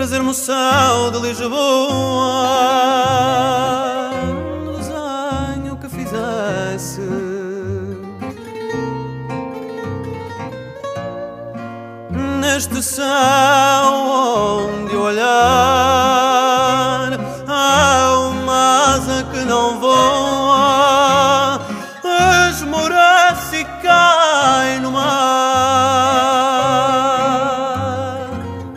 trazer moção de Lisboa, no desenho que fizesse. Neste céu onde olhar há uma asa que não voa, esmorece e cai no mar.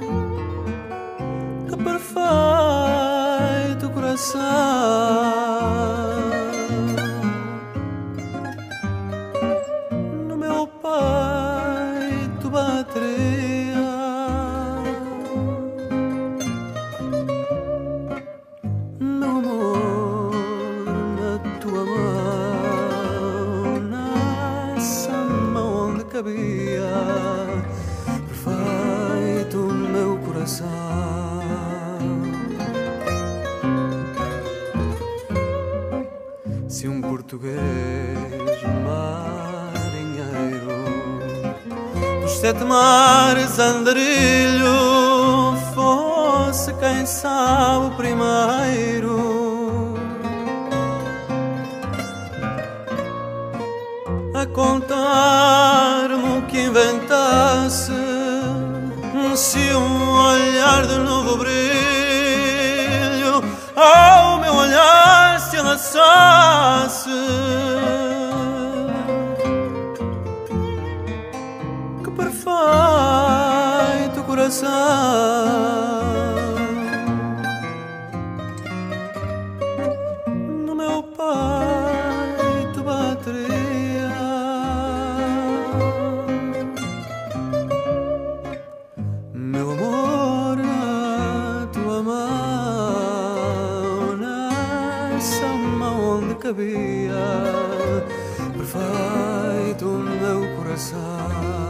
Que perfeito coração no meu peito bateria. Meu amor, na tua mão, nessa mão onde cabia perfeito o meu coração. Se um português marinheiro dos 7 mares andarilho fosse, quem sabe, o primeiro a contar-me o que inventasse, se um olhar de novo brilho ao meu olhar se enlaçasse. Que perfeito coração no meu peito bateria. Meu amor, na tua mão, nessa mão onde cabia perfeito o meu coração.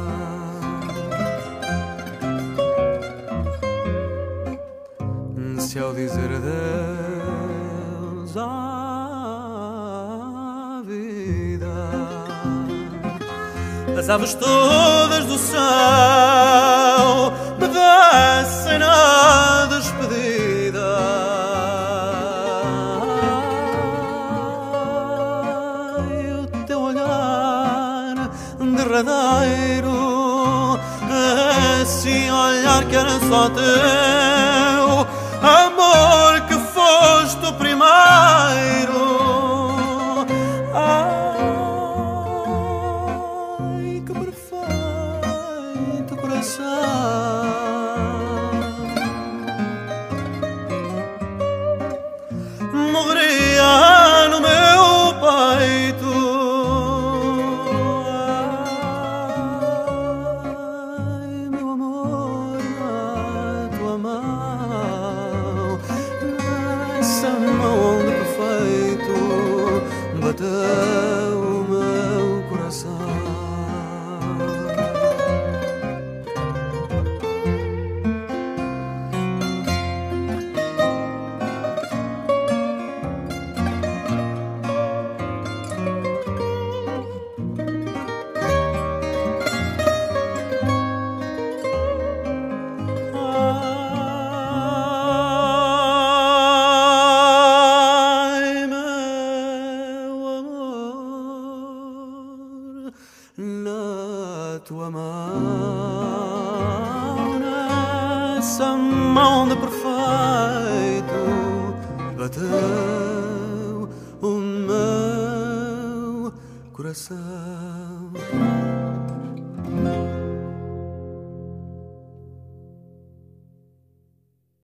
Se ao dizer adeus à vida as aves todas do céu me dessem na despedida, e o teu olhar derradeiro, esse olhar que era só teu, amor, que foste o primeiro. Ai, que perfeito coração morreria no meu peito. Ai, meu amor, na tua mão, nessa mão onde perfeito bateu o meu coração. Na tua mão, nessa mão de perfeito bateu o meu coração.